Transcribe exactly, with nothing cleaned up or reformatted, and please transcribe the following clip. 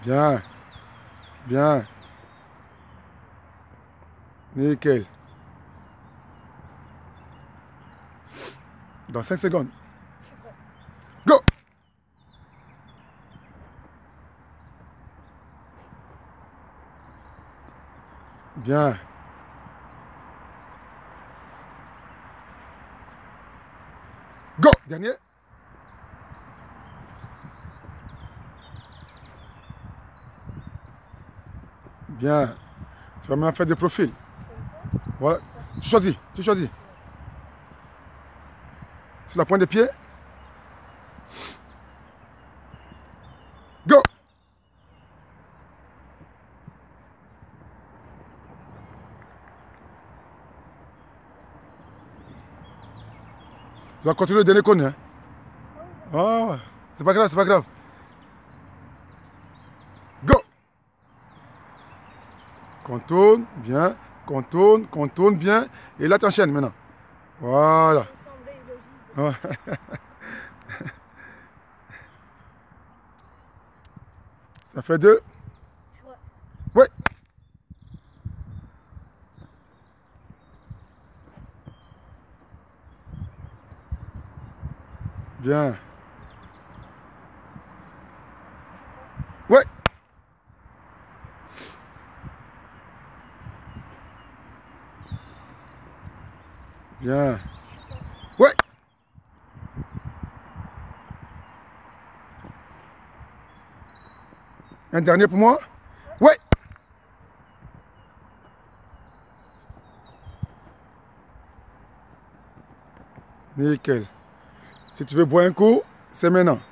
Bien. Bien. Nickel. Dans cinq secondes. Go! Bien. Go! Dernier. Bien. Tu vas maintenant faire des profils. Voilà. Tu choisis. Tu choisis. Sur la pointe des pieds. Go! Tu vas continuer le dernier cône. Hein? Oh, c'est pas grave, c'est pas grave. Go! Contourne, bien. Contourne, contourne, bien. Et là, tu enchaînes maintenant. Voilà. Ouais. Ça fait deux. Ouais. Bien. Ouais. Bien. Ouais. Un dernier pour moi. Ouais. Nickel. Si tu veux boire un coup, c'est maintenant.